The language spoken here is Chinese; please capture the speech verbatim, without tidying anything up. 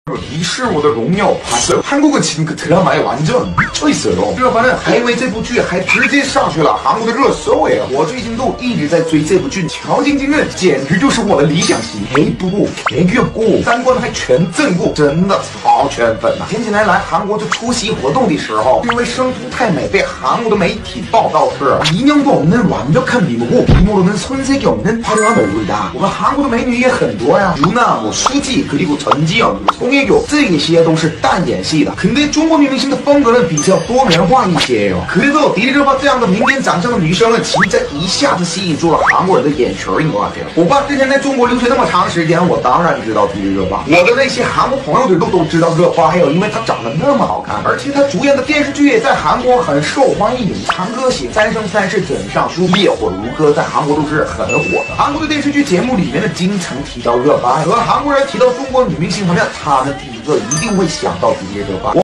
迪士我的荣耀拍摄 한국은 지금 그 드라마에 완전 미쳐 있어요. 드라마는还以为这部剧还直接上去了韩国的热搜哎！我最近都一直在追这部剧，乔晶晶简直就是我的理想型，没不没越过，三观还全正过，真的超圈粉呐、啊！前几年来韩国就出席活动的时候，因为生图太美，被韩国的媒体报道是인형도 없는 완벽한 미모고 미모로는 손색이 없는 화려한 얼굴이다。我们韩国的美女也很多呀，유나、뭐 수지 그리고 전지현、송혜교这些都是淡演戏的。근데中国女明星的风格呢比较多元化一些哟。그래서迪丽热巴这样的民间长相的女生呢，其实一下子吸引住了韩国人的眼球。你看这样，我爸之前在中国留学那么长时间，我当然知道迪丽热巴。我的那些韩国朋友都都知道热巴，还有因为她长得那么好看，而且她主演的电视剧也在韩国很受欢迎，《长歌行》《三生三世枕上书》《烈火如歌》在韩国都是很火的。韩国的电视剧节目里面呢，经常提到热巴，和韩国人提到中国女明星方面，他们第一个一定会想到迪丽热巴。